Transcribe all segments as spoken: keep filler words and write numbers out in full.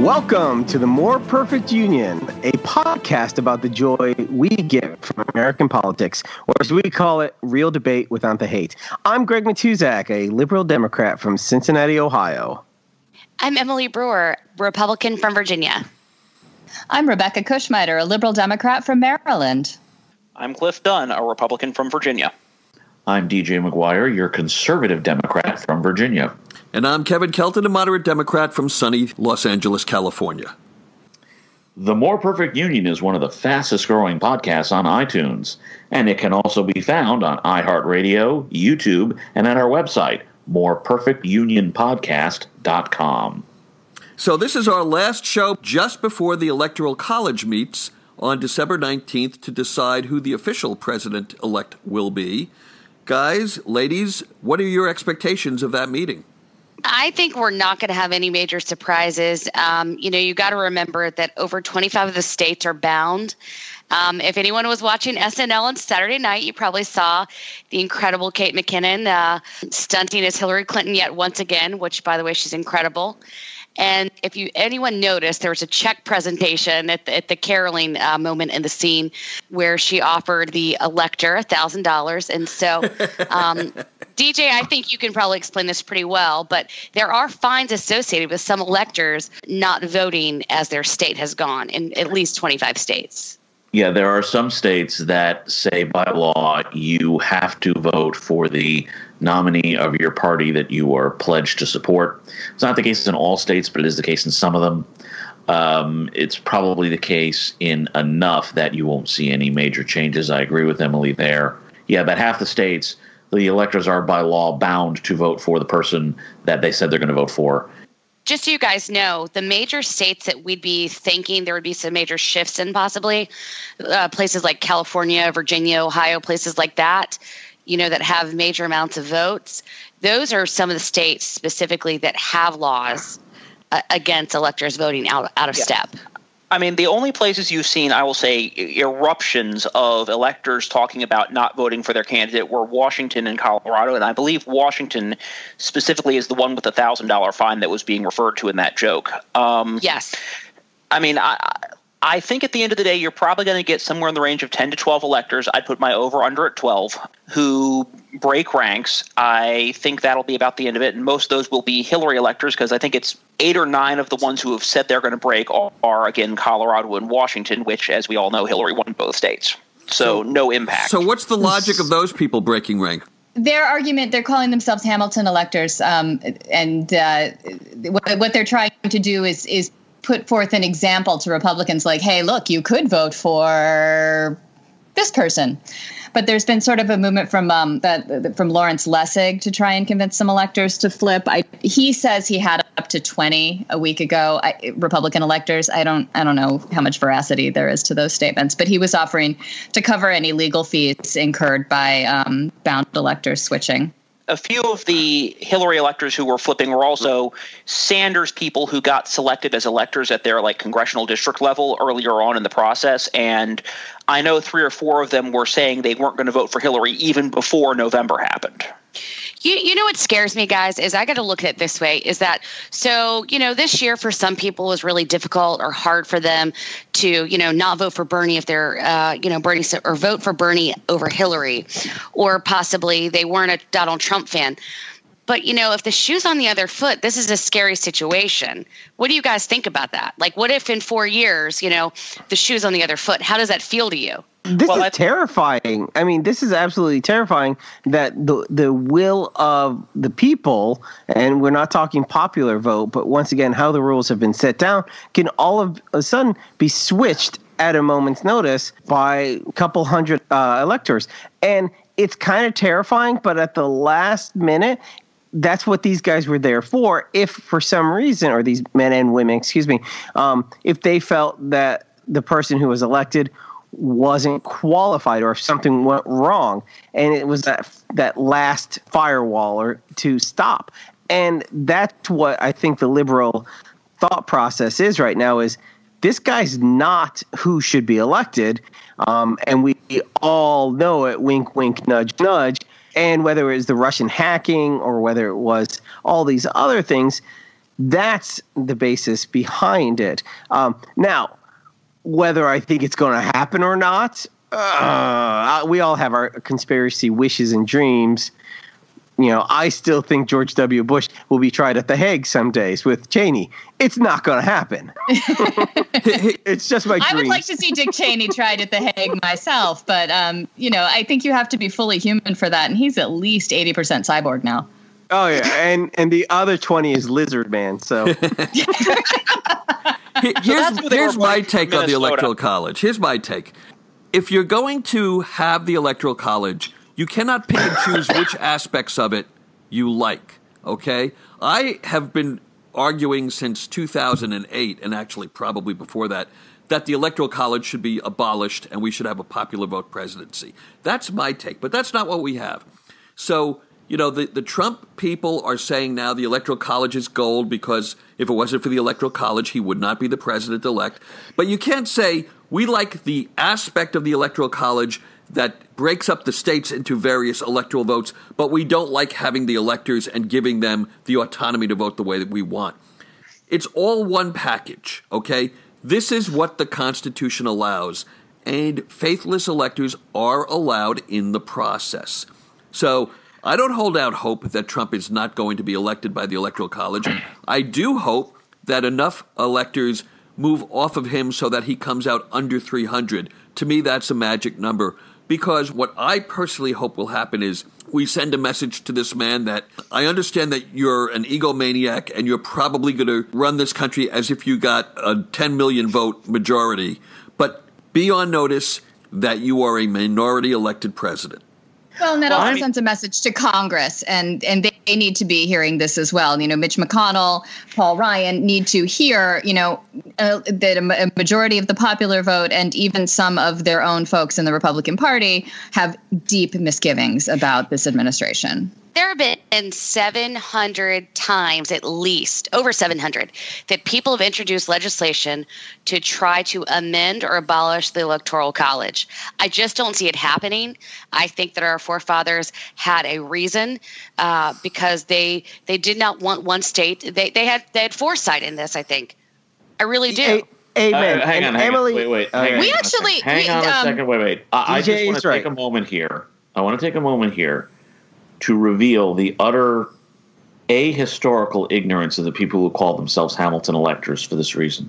Welcome to the More Perfect Union, a podcast about the joy we get from American politics, or as we call it, real debate without the hate. I'm Greg Matuzak, a liberal Democrat from Cincinnati, Ohio. I'm Emily Brewer, Republican from Virginia. I'm Rebecca Kushmiter, a liberal Democrat from Maryland. I'm Cliff Dunn, a Republican from Virginia. I'm D J McGuire, your conservative Democrat from Virginia. And I'm Kevin Kelton, a moderate Democrat from sunny Los Angeles, California. The More Perfect Union is one of the fastest-growing podcasts on iTunes, and it can also be found on iHeartRadio, YouTube, and at our website, more perfect union podcast dot com. So this is our last show just before the Electoral College meets on December nineteenth to decide who the official president-elect will be. Guys, ladies, what are your expectations of that meeting? I think we're not going to have any major surprises. Um, you know, you got to remember that over twenty-five of the states are bound. Um, if anyone was watching S N L on Saturday night, you probably saw the incredible Kate McKinnon uh, stunting as Hillary Clinton yet once again, which, by the way, she's incredible. And if you anyone noticed, there was a check presentation at the, at the caroling uh, moment in the scene where she offered the elector one thousand dollars. And so, um, D J, I think you can probably explain this pretty well, but there are fines associated with some electors not voting as their state has gone in at least twenty-five states. Yeah, there are some states that say by law you have to vote for the nominee of your party that you are pledged to support. It's not the case in all states, but it is the case in some of them. Um, it's probably the case in enough that you won't see any major changes. I agree with Emily there. Yeah, about half the states, the electors are by law bound to vote for the person that they said they're going to vote for. Just so you guys know, the major states that we'd be thinking there would be some major shifts in possibly, uh, places like California, Virginia, Ohio, places like that, you know, that have major amounts of votes. Those are some of the states specifically that have laws uh, against electors voting out, out of yeah. step. I mean, the only places you've seen, I will say, eruptions of electors talking about not voting for their candidate were Washington and Colorado. And I believe Washington specifically is the one with the one thousand dollars fine that was being referred to in that joke. Um, yes. I mean, I, I think at the end of the day, you're probably going to get somewhere in the range of ten to twelve electors. I'd put my over-under at twelve who break ranks. I think that'll be about the end of it. And most of those will be Hillary electors because I think it's eight or nine of the ones who have said they're going to break are, again, Colorado and Washington, which, as we all know, Hillary won both states. So, so no impact. So what's the logic of those people breaking rank? Their argument, they're calling themselves Hamilton electors. Um, and uh, what, what they're trying to do is is put forth an example to Republicans like, hey, look, you could vote for this person. But there's been sort of a movement from um, that from Lawrence Lessig to try and convince some electors to flip. I, he says he had up to twenty a week ago, I, Republican electors. I don't I don't know how much veracity there is to those statements, but he was offering to cover any legal fees incurred by um, bound electors switching. A few of the Hillary electors who were flipping were also Sanders people who got selected as electors at their like congressional district level earlier on in the process. And I know three or four of them were saying they weren't going to vote for Hillary even before November happened. You, you know what scares me, guys, is I got to look at it this way, is that, so, you know, this year for some people was really difficult or hard for them to, you know, not vote for Bernie if they're, uh, you know, Bernie, or vote for Bernie over Hillary, or possibly they weren't a Donald Trump fan. But, you know, if the shoe's on the other foot, this is a scary situation. What do you guys think about that? Like, what if in four years, you know, the shoe's on the other foot? How does that feel to you? This well, is that's terrifying. I mean, this is absolutely terrifying that the the will of the people, and we're not talking popular vote, but once again, how the rules have been set down, can all of a sudden be switched at a moment's notice by a couple hundred uh, electors. And it's kind of terrifying, but at the last minute, that's what these guys were there for. If for some reason, or these men and women, excuse me, um, if they felt that the person who was elected wasn't qualified, or if something went wrong, and it was that that last firewall or to stop. And that's what I think the liberal thought process is right now, is this guy's not who should be elected. Um, and we all know it, wink, wink, nudge, nudge. And whether it was the Russian hacking or whether it was all these other things, That's the basis behind it. Um, now, whether I think it's going to happen or not, uh, we all have our conspiracy wishes and dreams. You know, I still think George W. Bush will be tried at The Hague some days with Cheney. It's not going to happen. It's just my dream. I would like to see Dick Cheney tried at The Hague myself, but, um, you know, I think you have to be fully human for that, and he's at least eighty percent cyborg now. Oh, yeah, and, and the other twenty is Lizard Man, so... Here's, here's my take on the Electoral College. Here's my take. If you're going to have the Electoral College... you cannot pick and choose which aspects of it you like, okay? I have been arguing since two thousand eight, and actually probably before that, that the Electoral College should be abolished and we should have a popular vote presidency. That's my take, but that's not what we have. So, you know, the, the Trump people are saying now the Electoral College is gold because if it wasn't for the Electoral College, he would not be the president-elect. But you can't say we like the aspect of the Electoral College that breaks up the states into various electoral votes, but we don't like having the electors and giving them the autonomy to vote the way that we want. It's all one package, okay? This is what the Constitution allows, and faithless electors are allowed in the process. So I don't hold out hope that Trump is not going to be elected by the Electoral College. I do hope that enough electors move off of him so that he comes out under three hundred. To me, that's a magic number. Because what I personally hope will happen is we send a message to this man that I understand that you're an egomaniac and you're probably going to run this country as if you got a ten million vote majority, but be on notice that you are a minority elected president. Well, and that also I, sends a message to Congress, and, and they, they need to be hearing this as well. You know, Mitch McConnell, Paul Ryan need to hear, you know, uh, that a, a majority of the popular vote and even some of their own folks in the Republican Party have deep misgivings about this administration. There have been seven hundred times, at least, over seven hundred, that people have introduced legislation to try to amend or abolish the Electoral College. I just don't see it happening. I think that our forefathers had a reason uh, because they they did not want one state. They they had they had foresight in this, I think. I really do. A- Amen. Uh, hang on, and hang Emily, on. Wait, wait. uh, Hang we on actually, hang we, on a um, second. Wait, wait. I, I just want to right. take a moment here. I want to take a moment here to reveal the utter ahistorical ignorance of the people who call themselves Hamilton electors for this reason.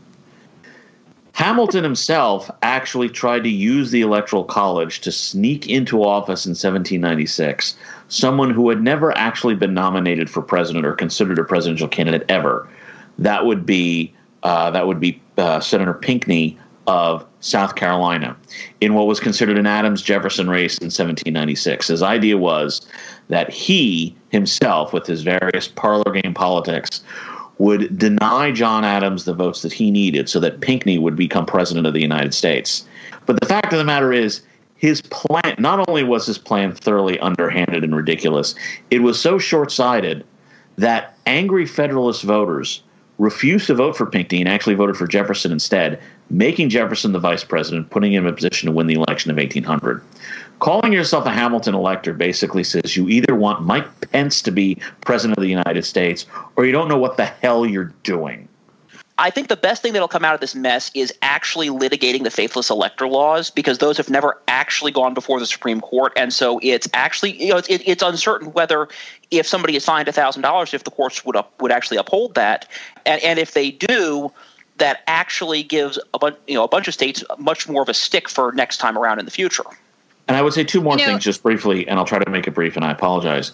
Hamilton himself actually tried to use the Electoral College to sneak into office in seventeen ninety-six, someone who had never actually been nominated for president or considered a presidential candidate ever. That would be uh, that would be uh, Senator Pinckney of South Carolina in what was considered an Adams-Jefferson race in seventeen ninety-six. His idea was that he himself, with his various parlor game politics, would deny John Adams the votes that he needed so that Pinckney would become president of the United States. But the fact of the matter is, his plan, not only was his plan thoroughly underhanded and ridiculous, it was so short-sighted that angry Federalist voters refused to vote for Pinckney and actually voted for Jefferson instead, making Jefferson the vice president, putting him in a position to win the election of eighteen hundred. Calling yourself a Hamilton elector basically says you either want Mike Pence to be president of the United States or you don't know what the hell you're doing. I think the best thing that'll come out of this mess is actually litigating the faithless elector laws, because those have never actually gone before the Supreme Court, and so it's actually, you know, it's, it, it's uncertain whether, if somebody is fined a thousand dollars, if the courts would up, would actually uphold that, and and if they do, that actually gives a bunch, you know, a bunch of states much more of a stick for next time around in the future. And I would say two more You know- things just briefly, and I'll try to make it brief, and I apologize.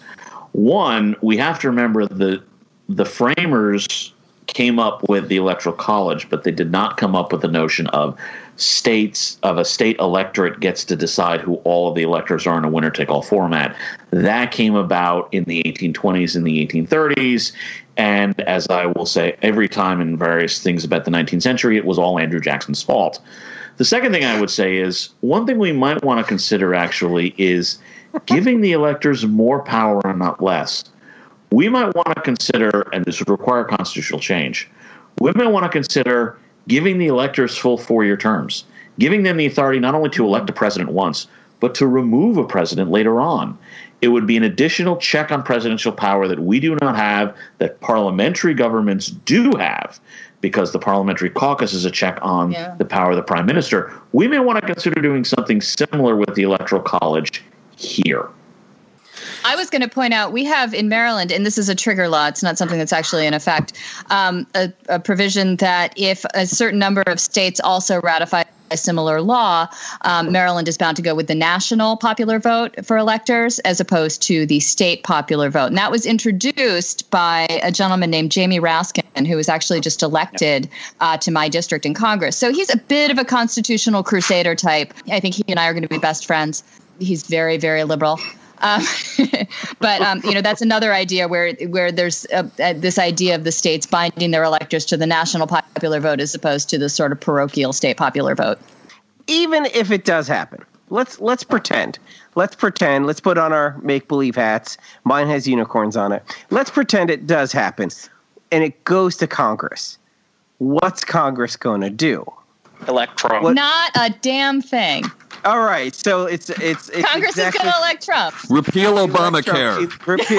One, we have to remember that the framers came up with the Electoral College, but they did not come up with the notion of states, of a state electorate gets to decide who all of the electors are in a winner-take-all format. That came about in the eighteen twenties and the eighteen thirties, and as I will say every time in various things about the nineteenth century, it was all Andrew Jackson's fault. The second thing I would say is, one thing we might want to consider actually is giving the electors more power and not less. We might want to consider, and this would require constitutional change, we might want to consider giving the electors full four-year terms, giving them the authority not only to elect a president once, but to remove a president later on. It would be an additional check on presidential power that we do not have, that parliamentary governments do have, because the parliamentary caucus is a check on yeah. the power of the prime minister. We may want to consider doing something similar with the Electoral College here. I was going to point out, we have in Maryland, and this is a trigger law, it's not something that's actually in effect, um, a, a provision that if a certain number of states also ratify a similar law, um, Maryland is bound to go with the national popular vote for electors as opposed to the state popular vote. And that was introduced by a gentleman named Jamie Raskin, who was actually just elected uh, to my district in Congress. So he's a bit of a constitutional crusader type. I think he and I are going to be best friends. He's very, very liberal. Um, but, um, you know, that's another idea where where there's a, a, this idea of the states binding their electors to the national popular vote as opposed to the sort of parochial state popular vote. Even if it does happen, let's let's pretend. Let's pretend. Let's put on our make-believe hats. Mine has unicorns on it. Let's pretend it does happen, and it goes to Congress. What's Congress going to do? Elect Trump. What? Not a damn thing. All right, so it's it's, it's Congress exactly, is going to elect Trump. Repeal Obamacare. Repeal.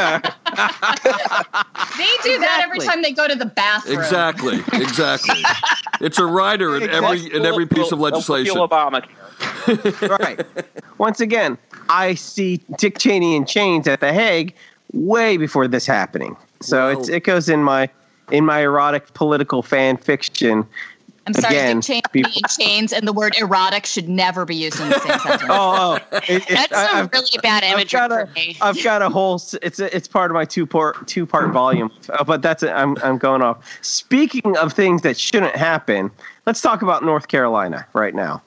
They do that every time they go to the bathroom. Exactly, exactly. It's a rider in every in every piece of legislation. Repeal Obamacare. Right. Once again, I see Dick Cheney in chains at The Hague way before this happening. So Well, it's it goes in my in my erotic political fan fiction. I'm sorry, Again, Dick Cheney before- in chains and the word erotic should never be used in the same sentence. Oh, oh. It, That's I, some I've- really bad I've imagery got a, for me. I've got a whole. It's a, it's part of my two part two part volume. Uh, but that's it. I'm I'm going off. Speaking of things that shouldn't happen, let's talk about North Carolina right now.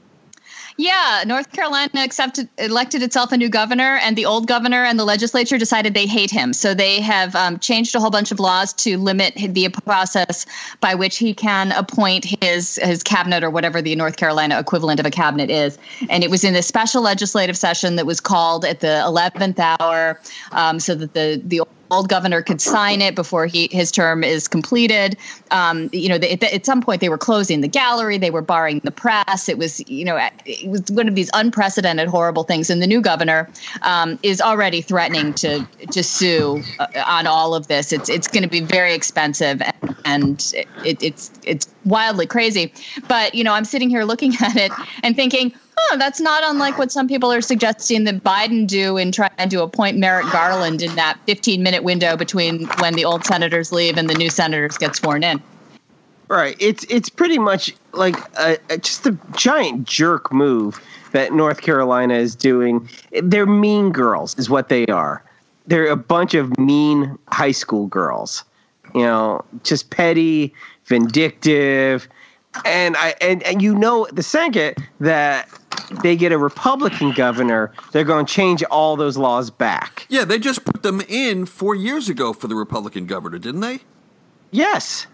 Yeah, North Carolina accepted, elected itself a new governor, and the old governor and the legislature decided they hate him. So they have um, changed a whole bunch of laws to limit the process by which he can appoint his his cabinet, or whatever the North Carolina equivalent of a cabinet is. And it was in a special legislative session that was called at the eleventh hour, um, so that the the old governor could sign it before he his term is completed. Um, you know, they, at some point they were closing the gallery, they were barring the press. It was, you know, it was one of these unprecedented, horrible things. And the new governor um, is already threatening to to sue uh, on all of this. It's it's going to be very expensive, and, and it, it's it's wildly crazy. But you know, I'm sitting here looking at it and thinking, oh, that's not unlike what some people are suggesting that Biden do in trying to appoint Merrick Garland in that fifteen-minute window between when the old senators leave and the new senators get sworn in. Right. It's it's pretty much like a, a, just a giant jerk move that North Carolina is doing. They're mean girls is what they are. They're a bunch of mean high school girls, you know, just petty, vindictive. And I and, and you know, the second that they get a Republican governor, they're going to change all those laws back. Yeah, they just put them in four years ago for the Republican governor, didn't they? Yes.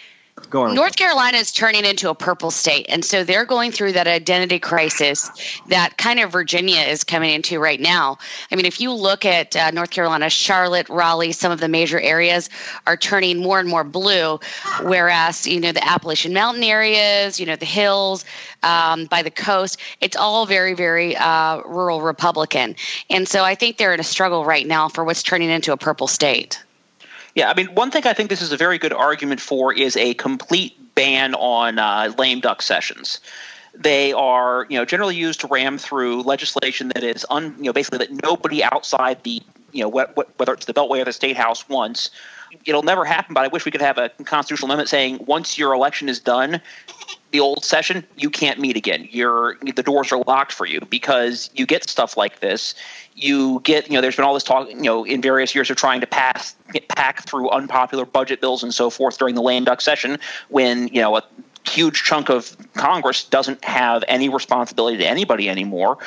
Go on. North Carolina is turning into a purple state, and so they're going through that identity crisis that kind of Virginia is coming into right now. I mean, if you look at uh, North Carolina, Charlotte, Raleigh, some of the major areas are turning more and more blue, whereas, you know, the Appalachian Mountain areas, you know, the hills, um, by the coast, it's all very, very uh, rural Republican. And so I think they're in a struggle right now for what's turning into a purple state. Yeah, I mean, one thing I think this is a very good argument for is a complete ban on uh, lame duck sessions. They are, you know, generally used to ram through legislation that is, un, you know, basically that nobody outside the, you know, wh- wh- whether it's the Beltway or the State House wants. It'll never happen, but I wish we could have a constitutional amendment saying once your election is done, the old session, you can't meet again. You're, the doors are locked for you because you get stuff like this. You get, you know, there's been all this talk, you know, in various years of trying to pass, get pack through unpopular budget bills and so forth during the lame duck session when, you know, a huge chunk of Congress doesn't have any responsibility to anybody anymore.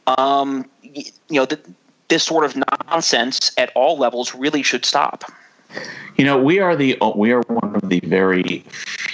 Um, you know, the, this sort of nonsense at all levels really should stop. You know, we are the we are one of the very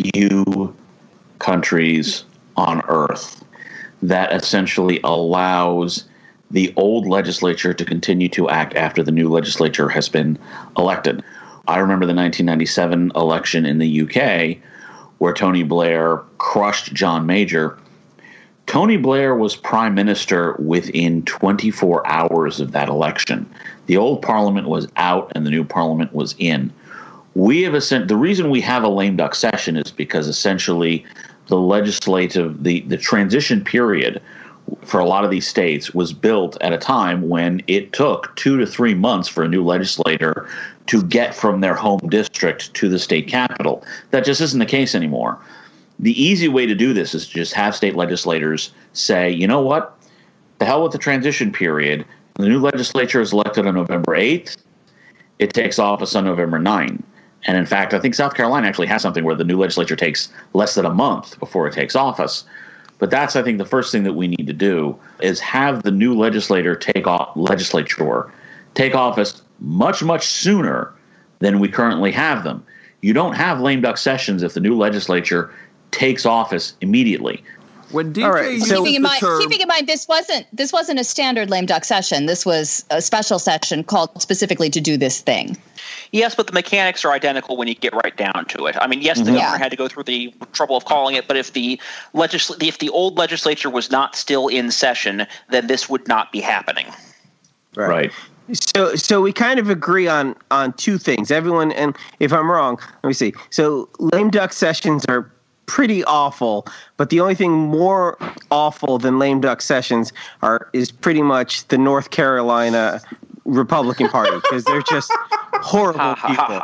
few countries on Earth that essentially allows the old legislature to continue to act after the new legislature has been elected. I remember the nineteen ninety-seven election in the U K where Tony Blair crushed John Major, Tony Blair was prime minister within twenty-four hours of that election. The old parliament was out and the new parliament was in. We have a, the reason we have a lame duck session is because essentially the legislative, the, the transition period for a lot of these states was built at a time when it took two to three months for a new legislator to get from their home district to the state capital. That just isn't the case anymore. The easy way to do this is to just have state legislators say, you know what, the hell with the transition period. The new legislature is elected on November eighth. It takes office on November ninth. And in fact, I think South Carolina actually has something where the new legislature takes less than a month before it takes office. But that's, I think, the first thing that we need to do is have the new legislator take off legislature take office much, much sooner than we currently have them. You don't have lame duck sessions if the new legislature takes office immediately. When D J right, so keeping in mind, term, keeping in mind, this wasn't this wasn't a standard lame duck session. This was a special session called specifically to do this thing. Yes, but the mechanics are identical when you get right down to it. I mean, yes, the Mm-hmm. governor Yeah. had to go through the trouble of calling it, but if the legisl- if the old legislature was not still in session, then this would not be happening. Right. So, so we kind of agree on on two things. Everyone, and if I'm wrong, let me see. So, lame duck sessions are pretty awful, but the only thing more awful than lame duck sessions are is pretty much the North Carolina Republican Party, because they're just horrible people.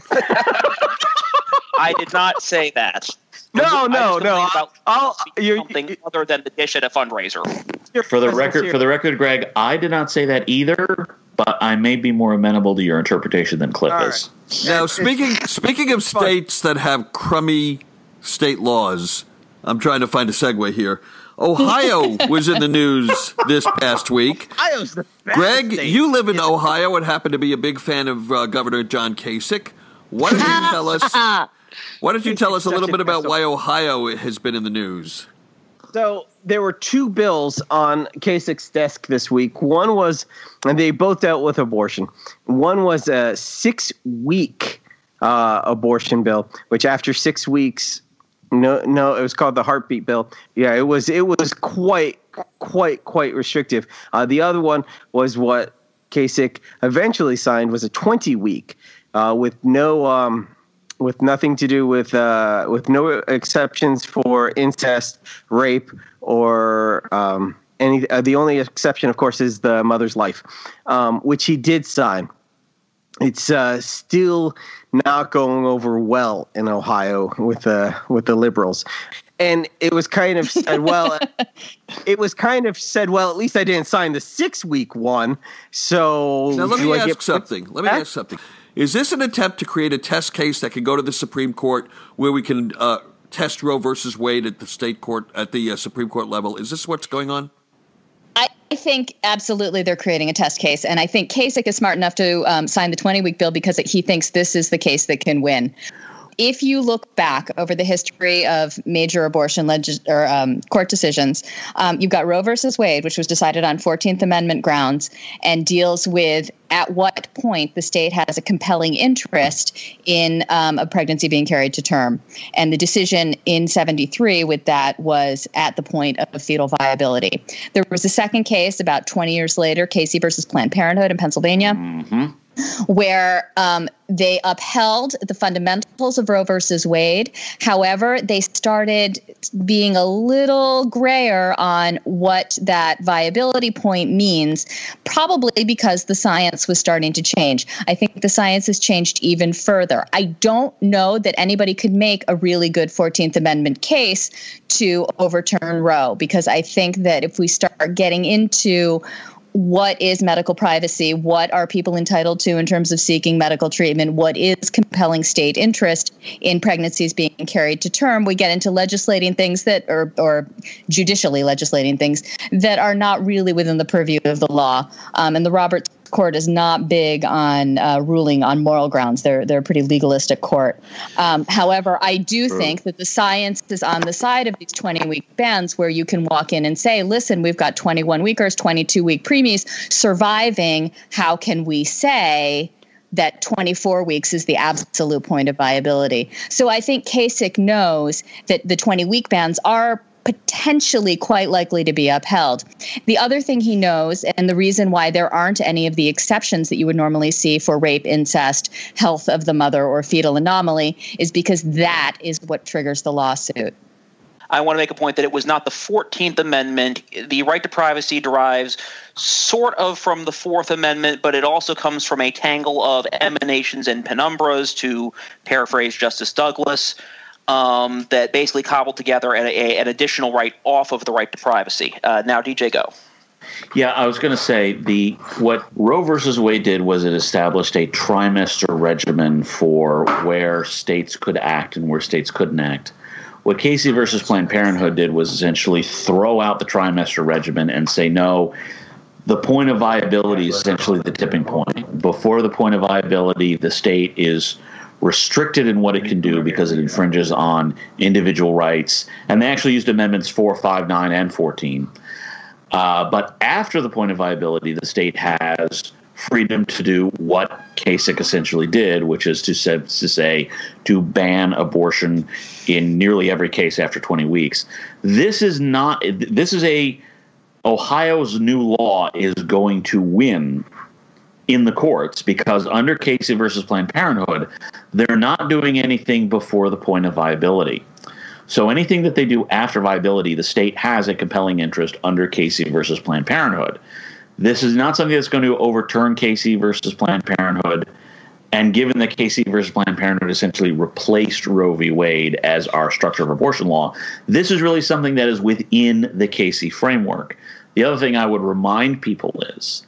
I did not say that. No, I no, just no. complained About I'll, you're, something you're, other than the dish at a fundraiser. For the record, for the record, Greg, I did not say that either, but I may be more amenable to your interpretation than Cliff All is. right. now, speaking speaking of states that have crummy state laws, I'm trying to find a segue here. Ohio was in the news this past week. Ohio's the best Greg, state. you live in Ohio and happen to be a big fan of uh, Governor John Kasich. Why don't you tell us? Why don't you tell us a little bit about why Ohio has been in the news? So there were two bills on Kasich's desk this week. One was, and they both dealt with abortion. One was a six-week uh, abortion bill, which after six weeks, no, no, it was called the heartbeat bill. Yeah, it was, it was quite, quite, quite restrictive. Uh, the other one was what Kasich eventually signed, was a twenty-week uh, with no. Um, with nothing to do with uh, with no exceptions for incest, rape, or um, any. Uh, the only exception, of course, is the mother's life, um, which he did sign. It's uh, still not going over well in Ohio with uh, with the liberals, and it was kind of said, well, it was kind of said, well, at least I didn't sign the six week one. So Now, let do me I ask get- something. Let me Huh? ask something. Is this an attempt to create a test case that can go to the Supreme Court where we can uh, test Roe versus Wade at the state court, at the uh, Supreme Court level? Is this what's going on? I think absolutely they're creating a test case. And I think Kasich is smart enough to um, sign the twenty-week bill because he thinks this is the case that can win. If you look back over the history of major abortion legis- or um, court decisions, um, you've got Roe versus Wade, which was decided on fourteenth Amendment grounds and deals with at what point the state has a compelling interest in um, a pregnancy being carried to term. And the decision in seventy-three with that was at the point of fetal viability. There was a second case about twenty years later, Casey versus Planned Parenthood in Pennsylvania. Mm-hmm. Where um, they upheld the fundamentals of Roe versus Wade. However, they started being a little grayer on what that viability point means, probably because the science was starting to change. I think the science has changed even further. I don't know that anybody could make a really good fourteenth Amendment case to overturn Roe, because I think that if we start getting into what is medical privacy? What are people entitled to in terms of seeking medical treatment? What is compelling state interest in pregnancies being carried to term? We get into legislating things that, or, or judicially legislating things that are not really within the purview of the law. Um, and the Roberts Court is not big on uh, ruling on moral grounds. They're they're a pretty legalistic court. Um, however, I do think that the science is on the side of these twenty-week bans, where you can walk in and say, listen, we've got twenty-one weekers, twenty-two week preemies surviving. How can we say that twenty-four weeks is the absolute point of viability? So I think Kasich knows that the twenty-week bans are potentially quite likely to be upheld. The other thing he knows, and the reason why there aren't any of the exceptions that you would normally see for rape, incest, health of the mother, or fetal anomaly, is because that is what triggers the lawsuit. I want to make a point that it was not the fourteenth Amendment. The right to privacy derives sort of from the Fourth Amendment, but it also comes from a tangle of emanations and penumbras, to paraphrase Justice Douglas, um, that basically cobbled together an, a, an additional right off of the right to privacy. Uh, now, D J, go. Yeah, I was going to say the what Roe versus Wade did was it established a trimester regimen for where states could act and where states couldn't act. What Casey versus Planned Parenthood did was essentially throw out the trimester regimen and say, no, the point of viability is essentially the tipping point. Before the point of viability, the state is restricted in what it can do because it infringes on individual rights. And they actually used amendments four, five, nine, and fourteen. Uh, but after the point of viability, the state has freedom to do what Kasich essentially did, which is to say, to say to ban abortion in nearly every case after twenty weeks. This is not. This is a Ohio's new law is going to win in the courts because under Casey versus Planned Parenthood, they're not doing anything before the point of viability. So anything that they do after viability, the state has a compelling interest under Casey versus Planned Parenthood. This is not something that's going to overturn Casey versus Planned Parenthood. And given that Casey versus Planned Parenthood essentially replaced Roe v. Wade as our structure of abortion law, this is really something that is within the Casey framework. The other thing I would remind people is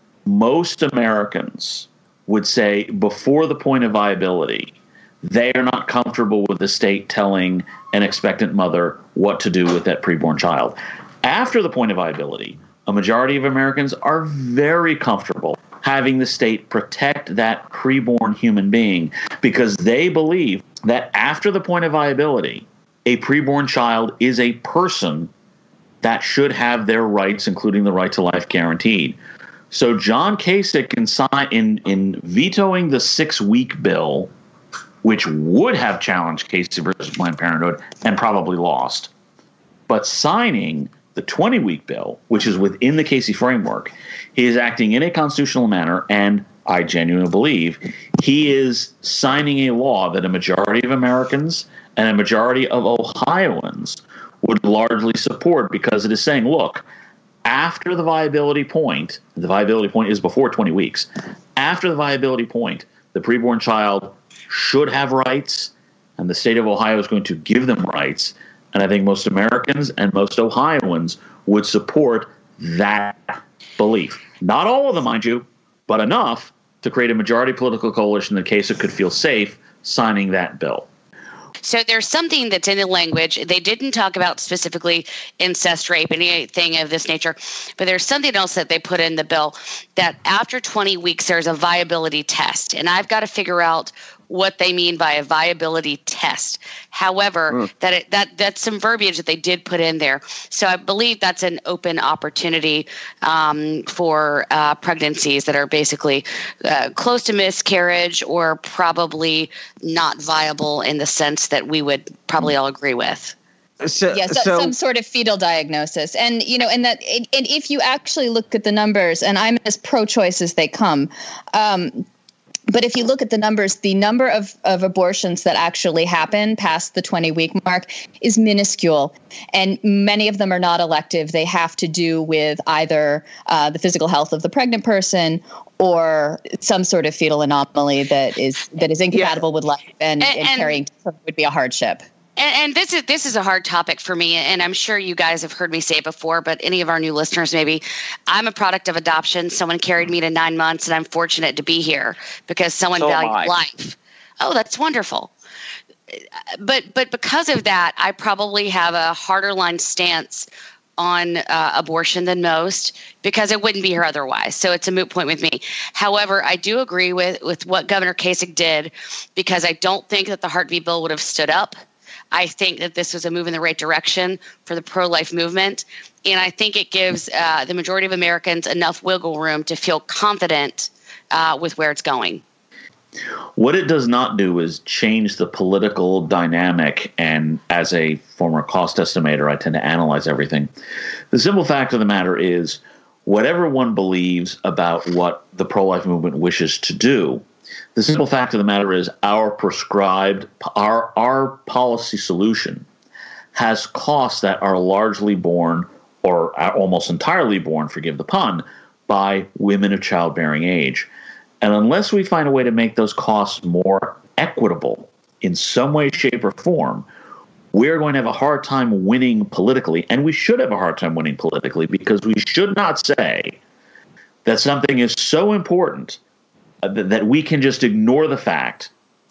most Americans would say before the point of viability, they are not comfortable with the state telling an expectant mother what to do with that preborn child. After the point of viability, a majority of Americans are very comfortable having the state protect that preborn human being because they believe that after the point of viability, a preborn child is a person that should have their rights, including the right to life, guaranteed. So John Kasich, in, in, in vetoing the six-week bill, which would have challenged Casey versus Planned Parenthood and probably lost, but signing the twenty-week bill, which is within the Casey framework, he is acting in a constitutional manner, and I genuinely believe he is signing a law that a majority of Americans and a majority of Ohioans would largely support because it is saying, look, after the viability point, the viability point is before twenty weeks, after the viability point, the preborn child should have rights, and the state of Ohio is going to give them rights. And I think most Americans and most Ohioans would support that belief. Not all of them, mind you, but enough to create a majority political coalition that Kasich could feel safe signing that bill. So there's something that's in the language. They didn't talk about specifically incest, rape, anything of this nature, but there's something else that they put in the bill that after twenty weeks, there's a viability test. And I've got to figure out what they mean by a viability test. However, mm. that it, that that's some verbiage that they did put in there. So I believe that's an open opportunity um, for uh, pregnancies that are basically uh, close to miscarriage or probably not viable in the sense that we would probably all agree with. So, yeah, so, so, some sort of fetal diagnosis. And, you know, and that, and if you actually look at the numbers, and I'm as pro-choice as they come, um, but if you look at the numbers, the number of, of abortions that actually happen past the twenty-week mark is minuscule. And many of them are not elective. They have to do with either uh, the physical health of the pregnant person or some sort of fetal anomaly that is that is incompatible yeah. with life and, and, and carrying would be a hardship. And, and this is this is a hard topic for me, and I'm sure you guys have heard me say it before, but any of our new listeners maybe. I'm a product of adoption. Someone carried me to nine months, and I'm fortunate to be here because someone so valued life. Oh, that's wonderful. But but because of that, I probably have a harder line stance on uh, abortion than most because I wouldn't be here otherwise. So it's a moot point with me. However, I do agree with, with what Governor Kasich did because I don't think that the Heart v. Bill would have stood up. I think that this was a move in the right direction for the pro-life movement, and I think it gives uh, the majority of Americans enough wiggle room to feel confident uh, with where it's going. What it does not do is change the political dynamic, and as a former cost estimator, I tend to analyze everything. The simple fact of the matter is, whatever one believes about what the pro-life movement wishes to do, the simple fact of the matter is our prescribed, our, our policy solution has costs that are largely borne, or almost entirely borne, forgive the pun, by women of childbearing age. And unless we find a way to make those costs more equitable in some way, shape, or form, we're going to have a hard time winning politically. And we should have a hard time winning politically, because we should not say that something is so important that we can just ignore the fact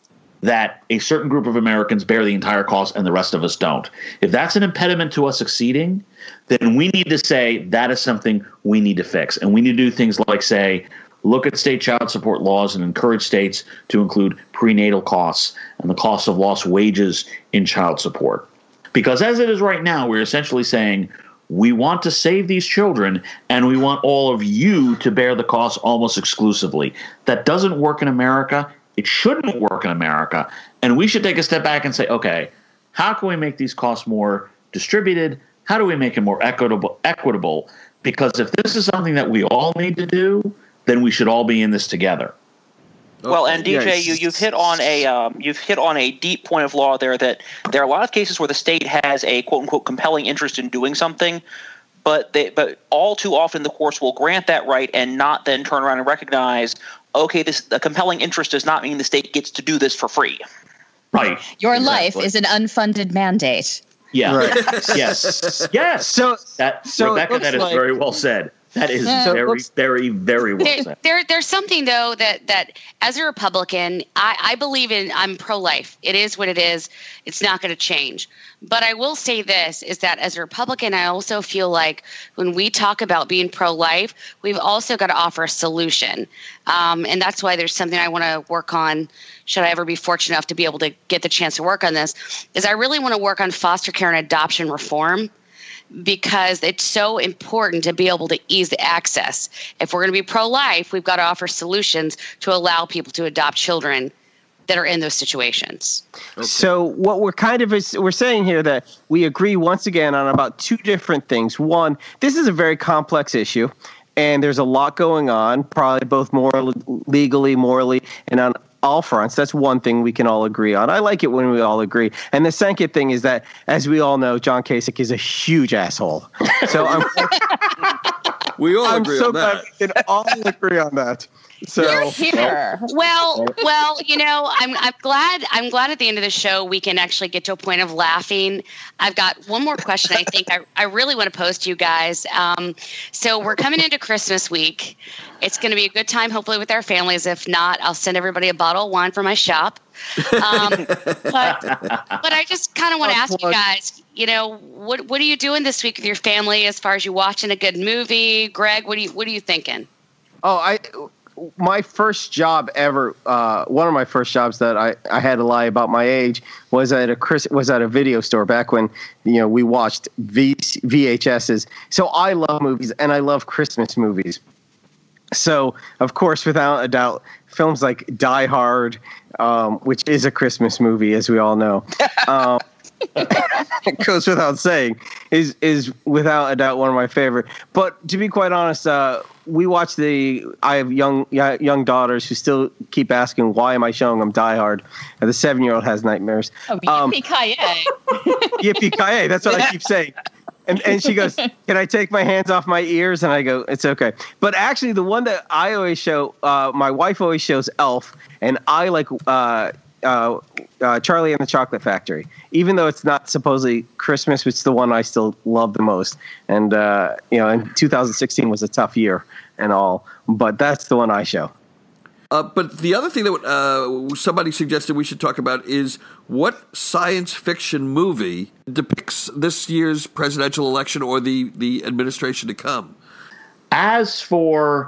that a certain group of Americans bear the entire cost and the rest of us don't. If that's an impediment to us succeeding, then we need to say that is something we need to fix. And we need to do things like say, look at state child support laws and encourage states to include prenatal costs and the cost of lost wages in child support. Because as it is right now, we're essentially saying we want to save these children and we want all of you to bear the costs almost exclusively. That doesn't work in America. It shouldn't work in America. And we should take a step back and say, okay, how can we make these costs more distributed? How do we make it more equitable? equitable? Because if this is something that we all need to do, then we should all be in this together. Well, and D J, Yes. you you've hit on a um, you've hit on a deep point of law there, that there are a lot of cases where the state has a quote unquote compelling interest in doing something, but they but all too often the courts will grant that right and not then turn around and recognize, okay, this a compelling interest does not mean the state gets to do this for free. Right. Your Exactly. life is an unfunded mandate. Yeah. Right. Yes. Yes. So, That, so it Rebecca, looks that is like- very well said. That is Yeah. very, looks- very, very well There, said. there, there's something though that that as a Republican, I, I believe in. I'm pro-life. It is what it is. It's not going to change. But I will say this: is that as a Republican, I also feel like when we talk about being pro-life, we've also got to offer a solution, um, and that's why there's something I want to work on. Should I ever be fortunate enough to be able to get the chance to work on this, is I really want to work on foster care and adoption reform, because it's so important to be able to ease the access. If we're going to be pro-life, we've got to offer solutions to allow people to adopt children that are in those situations. So what we're kind of is, we're saying here that we agree once again on about two different things. One, this is a very complex issue, and there's a lot going on, probably both morally, legally, morally, and on all fronts. That's one thing we can all agree on. I like it when we all agree. And the second thing is that, as we all know, John Kasich is a huge asshole. So I'm, We all I'm agree so on glad that. we can all agree on that. So Here. Well, well, you know, I'm I'm glad I'm glad at the end of the show we can actually get to a point of laughing. I've got one more question I think I, I really want to pose to you guys. Um, so we're coming into Christmas week. It's going to be a good time, hopefully, with our families. If not, I'll send everybody a bottle of wine from my shop. Um, but but I just kind of want to ask you guys, you know, what what are you doing this week with your family as far as you watching a good movie? Greg, what are you what are you thinking? Oh, I my first job ever, uh, one of my first jobs that I, I had to lie about my age was at a Chris was at a video store back when, you know, we watched v, VHSs. So I love movies and I love Christmas movies. So of course, without a doubt, films like Die Hard, um, which is a Christmas movie, as we all know. Um, it goes without saying, is is without a doubt one of my favorite. But to be quite honest, uh, we watch the. I have young young daughters who still keep asking, "Why am I showing them Die Hard?" And the seven-year-old has nightmares. Oh, Um, yippee-ki-yay. Yippee-ki-yay! That's what I keep saying. And and she goes, "Can I take my hands off my ears?" And I go, "It's okay." But actually, the one that I always show, uh, my wife always shows Elf, and I like. Uh, Uh, uh, Charlie and the Chocolate Factory. Even though it's not supposedly Christmas, it's the one I still love the most. And, uh, you know, and two thousand sixteen was a tough year and all, but that's the one I show. Uh, but the other thing that uh, somebody suggested we should talk about is what science fiction movie depicts this year's presidential election or the, the administration to come. As for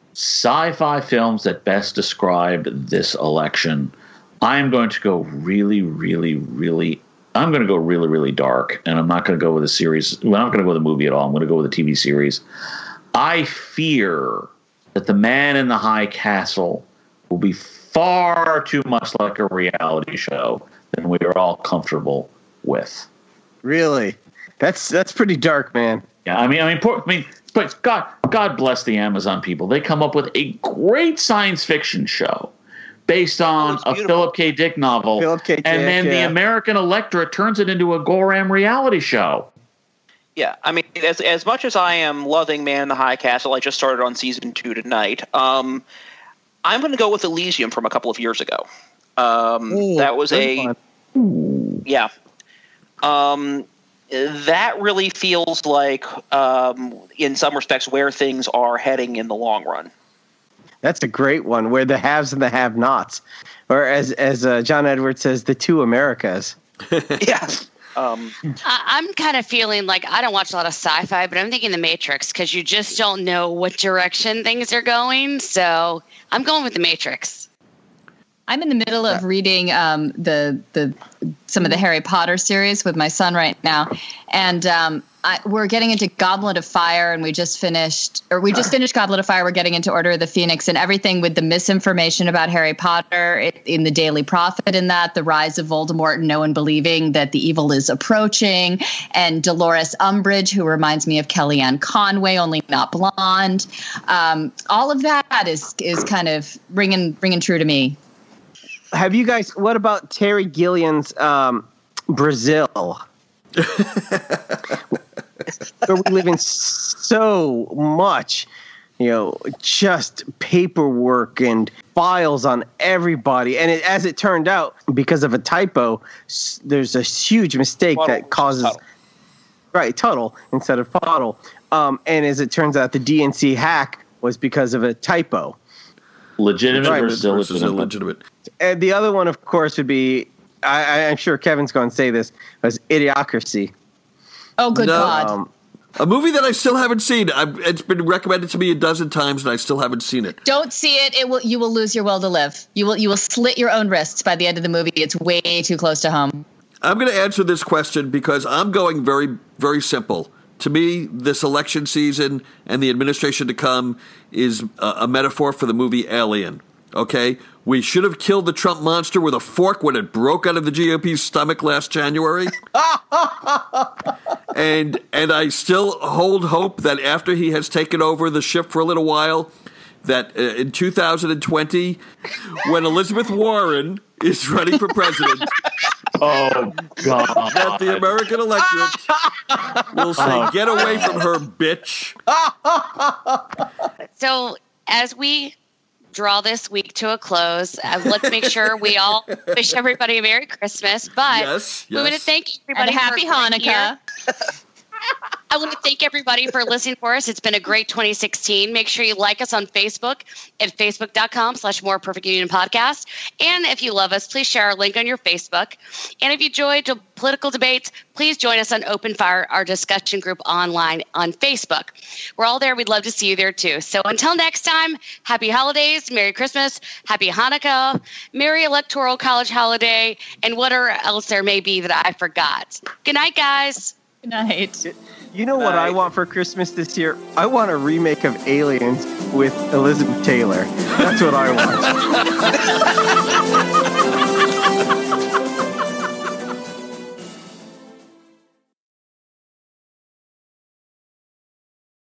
sci-fi films that best describe this election, I'm going to go really, really, really – I'm going to go really, really dark, and I'm not going to go with a series – well, I'm not going to go with a movie at all. I'm going to go with a T V series. I fear that The Man in the High Castle will be far too much like a reality show than we are all comfortable with. Really? That's that's pretty dark, man. Yeah, I mean, I mean, poor, I mean, but God, God bless the Amazon people. They come up with a great science fiction show based on a Philip K. Dick novel, Philip K. Dick, and then yeah. the American electorate turns it into a Goram reality show. Yeah, I mean, as as much as I am loving Man in the High Castle, I just started on season two tonight. Um, I'm going to go with Elysium from a couple of years ago. Um, Ooh, that was a fun. yeah. Um, that really feels like, um, in some respects, where things are heading in the long run. That's a great one, where the haves and the have-nots, or as as uh, John Edwards says, the two Americas. Yeah. Um, I- I'm kind of feeling like I don't watch a lot of sci-fi, but I'm thinking The Matrix because you just don't know what direction things are going. So I'm going with The Matrix. I'm in the middle of reading um, the the some of the Harry Potter series with my son right now, and um, I, we're getting into Goblet of Fire, and we just finished, or we just finished Goblet of Fire. We're getting into Order of the Phoenix, and everything with the misinformation about Harry Potter it, in the Daily Prophet, in that the rise of Voldemort, and no one believing that the evil is approaching, and Dolores Umbridge, who reminds me of Kellyanne Conway, only not blonde. Um, all of that is is kind of ringing ringing true to me. Have you guys? What about Terry Gilliam's um, Brazil? Where we live in so much, you know, just paperwork and files on everybody. And it, as it turned out, because of a typo, s- there's a huge mistake Fuddle, that causes Tuttle. right Tuttle instead of Fuddle. Um, and as it turns out, the D N C hack was because of a typo. Legitimate Right, versus versus illegitimate. illegitimate. And the other one, of course, would be, I, I'm sure Kevin's going to say this, was Idiocracy. Oh, good No. God. Um, A movie that I still haven't seen. I've, it's been recommended to me a dozen times, and I still haven't seen it. Don't see it. It will. You will lose your will to live. You will. You will slit your own wrists by the end of the movie. It's way too close to home. I'm going to answer this question because I'm going very, very simple. To me, this election season and the administration to come is a, a metaphor for the movie Alien. Okay? We should have killed the Trump monster with a fork when it broke out of the G O P's stomach last January. and and I still hold hope that after he has taken over the ship for a little while, that uh, in two thousand twenty, when Elizabeth Warren is running for president, Oh, God. that the American electorate will say, "Get away from her, bitch." So as we draw this week to a close, uh, let's make sure we all wish everybody a Merry Christmas. But Yes, we want to yes. thank everybody And happy for being here. Hanukkah. I want to thank everybody for listening for us. It's been a great twenty sixteen. Make sure you like us on Facebook at facebook.com slash More Perfect Union Podcast. And if you love us, please share our link on your Facebook. And if you enjoy the political debates, please join us on Open Fire, our discussion group online on Facebook. We're all there. We'd love to see you there too. So until next time, happy holidays, Merry Christmas, happy Hanukkah, Merry Electoral College Holiday, and whatever else there may be that I forgot. Good night, guys. Good night. You know what I want for Christmas this year? I want a remake of Aliens with Elizabeth Taylor. That's what I want.